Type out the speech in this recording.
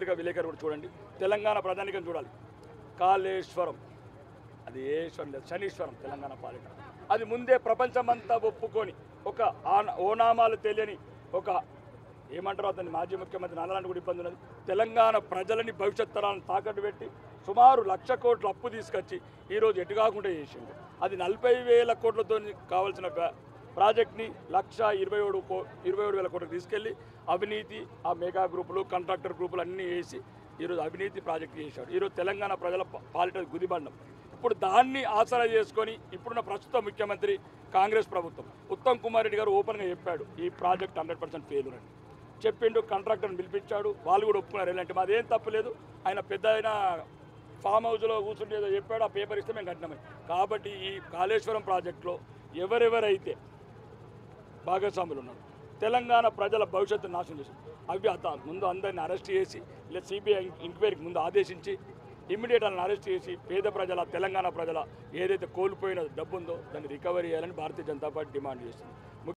పత్రికా విలేకరు కూడా చూడండి, తెలంగాణ ప్రధానికం చూడాలి. కాళేశ్వరం అది ఈశ్వరం లేదు, శనీశ్వరం తెలంగాణ పాలిట. అది ముందే ప్రపంచమంతా ఒప్పుకొని ఒక ఓనామాలు తెలియని ఒక ఏమంటారు అతన్ని మాజీ ముఖ్యమంత్రి నాలాంటి కూడా ఇబ్బంది ఉన్నది. తెలంగాణ ప్రజలని భవిష్యత్ తరాలను తాకట్టు పెట్టి సుమారు 1,00,000 కోట్ల అప్పు తీసుకొచ్చి ఈరోజు ఎటు కాకుండా చేసిండు. అది 40,000 కోట్లతో కావాల్సిన ప్రాజెక్ట్ని 1,27,000 కోట్లకు తీసుకెళ్ళి అవినీతి ఆ మెగా గ్రూపులు కాంట్రాక్టర్ గ్రూపులు అన్నీ వేసి ఈరోజు అవినీతి ప్రాజెక్టు చేశాడు. ఈరోజు తెలంగాణ ప్రజల పాలిట గుదిబండం. ఇప్పుడు దాన్ని ఆసరా చేసుకొని ఇప్పుడున్న ప్రస్తుత ముఖ్యమంత్రి కాంగ్రెస్ ప్రభుత్వం ఉత్తమ్ కుమార్ రెడ్డి గారు ఓపెన్గా చెప్పాడు, ఈ ప్రాజెక్ట్ 100% ఫెయిల్యూర్ అని చెప్పిండు. కాంట్రాక్టర్ని పిలిపించాడు, వాళ్ళు కూడా ఒప్పుకున్నారు. ఎలాంటి మాదేం తప్పలేదు, ఆయన పెద్ద ఆయన ఫామ్ హౌస్లో కూర్చుంటేదో చెప్పాడు, ఆ పేపర్ ఇస్తే మేము కట్టినామని. కాబట్టి ఈ కాళేశ్వరం ప్రాజెక్టులో ఎవరెవరైతే భాగస్వాములు ఉన్నారు తెలంగాణ ప్రజల భవిష్యత్తు నాశనం చేశారు. అవి ముందు అందరిని అరెస్ట్ చేసి లేదా సిబిఐ ఎంక్వైరీకి ముందు ఆదేశించి ఇమ్మీడియట్ వాళ్ళని అరెస్ట్ చేసి పేద ప్రజల తెలంగాణ ప్రజల ఏదైతే కోల్పోయిన డబ్బు ఉందో దాన్ని రికవరీ చేయాలని భారతీయ జనతా పార్టీ డిమాండ్ చేస్తుంది.